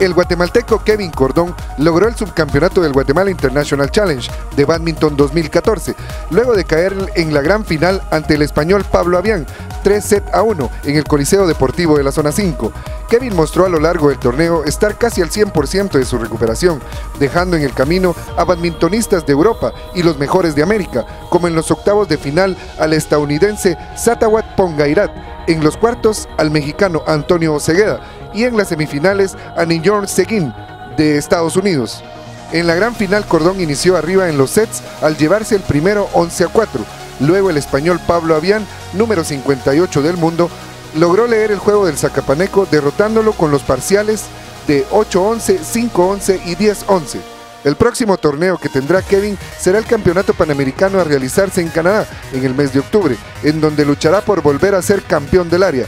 El guatemalteco Kevin Cordón logró el subcampeonato del Guatemala International Challenge de Badminton 2014, luego de caer en la gran final ante el español Pablo Avián, 3-1 en el Coliseo Deportivo de la Zona 5. Kevin mostró a lo largo del torneo estar casi al 100% de su recuperación, dejando en el camino a badmintonistas de Europa y los mejores de América, como en los octavos de final al estadounidense Satawat Pongairat, en los cuartos al mexicano Antonio Osegueda y en las semifinales a Ninjorn Seguin de Estados Unidos. En la gran final, Cordón inició arriba en los sets al llevarse el primero 11-4. Luego el español Pablo Avián, número 58 del mundo, logró leer el juego del zacapaneco derrotándolo con los parciales de 8-11, 5-11 y 10-11. El próximo torneo que tendrá Kevin será el Campeonato Panamericano a realizarse en Canadá en el mes de octubre, en donde luchará por volver a ser campeón del área.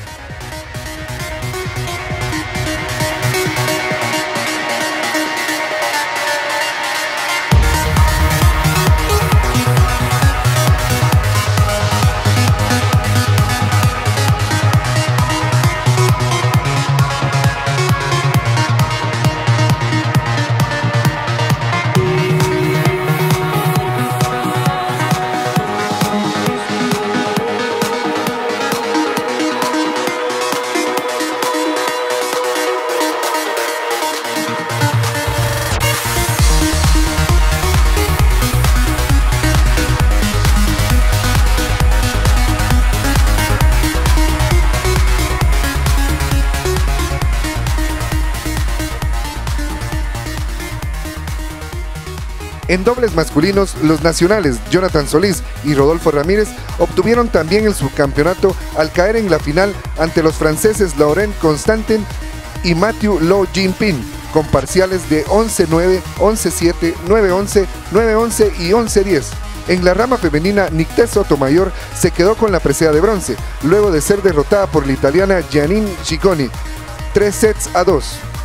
En dobles masculinos, los nacionales Jonathan Solís y Rodolfo Ramírez obtuvieron también el subcampeonato al caer en la final ante los franceses Laurent Constantin y Mathieu Lo Jinping, con parciales de 11-9, 11-7, 9-11, 9-11 y 11-10. En la rama femenina, Nicté Sotomayor se quedó con la presea de bronce, luego de ser derrotada por la italiana Giannini Cicconi, 3-2.